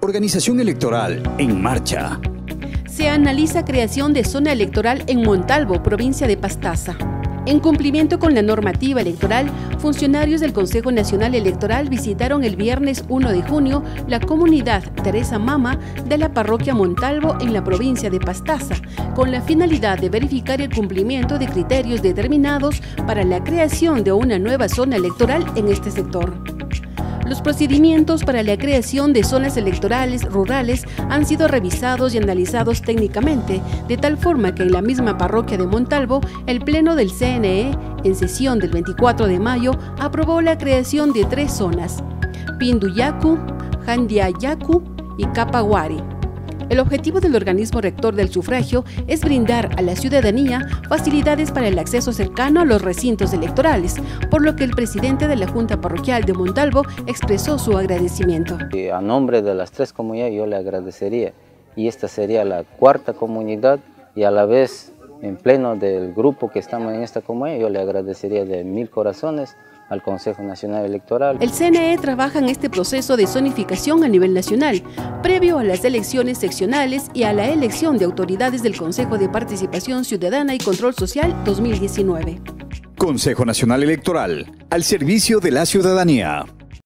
Organización electoral en marcha. Se analiza creación de zona electoral en Montalvo, provincia de Pastaza. En cumplimiento con la normativa electoral, funcionarios del Consejo Nacional Electoral visitaron el viernes 1 de junio la comunidad Teresa Mama de la parroquia Montalvo en la provincia de Pastaza, con la finalidad de verificar el cumplimiento de criterios determinados para la creación de una nueva zona electoral en este sector. Los procedimientos para la creación de zonas electorales rurales han sido revisados y analizados técnicamente, de tal forma que en la misma parroquia de Montalvo, el Pleno del CNE, en sesión del 24 de mayo, aprobó la creación de 3 zonas: Pinduyacu, Jandiayacu y Capaguari. El objetivo del organismo rector del sufragio es brindar a la ciudadanía facilidades para el acceso cercano a los recintos electorales, por lo que el presidente de la Junta Parroquial de Montalvo expresó su agradecimiento. A nombre de las 3 comunidades yo le agradecería, y esta sería la 4ª comunidad, y a la vez en pleno del grupo que estamos en esta comunidad, yo le agradecería de 1000 corazones al Consejo Nacional Electoral. El CNE trabaja en este proceso de zonificación a nivel nacional, previo a las elecciones seccionales y a la elección de autoridades del Consejo de Participación Ciudadana y Control Social 2019. Consejo Nacional Electoral, al servicio de la ciudadanía.